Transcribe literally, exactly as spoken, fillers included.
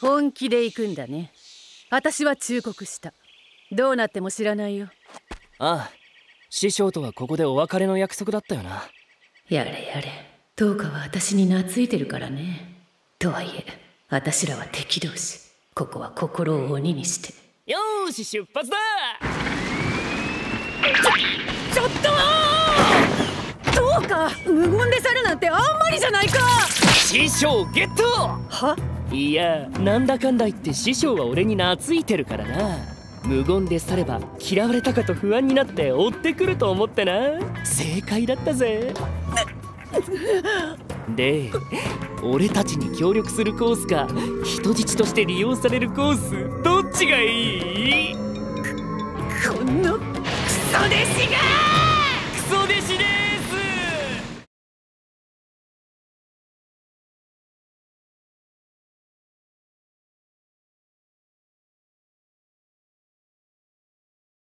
本気で行くんだね。私は忠告した。どうなっても知らないよ。 ああ、師匠とはここでお別れの約束だったよな。 やれやれ、どうかは私に懐いてるからね。とはいえ私らは敵同士。ここは心を鬼にして。 よーし出発だ。 ちょちょっとどうか無言で去るなんてあんまりじゃないか。 師匠ゲット。 は？ いや、なんだかんだ言って師匠は俺に懐いてるからな。無言で去れば嫌われたかと不安になって追ってくると思ってな。正解だったぜ。で、俺たちに協力するコースか人質として利用されるコース、どっちがいい？ このクソ弟子が！ クソ弟子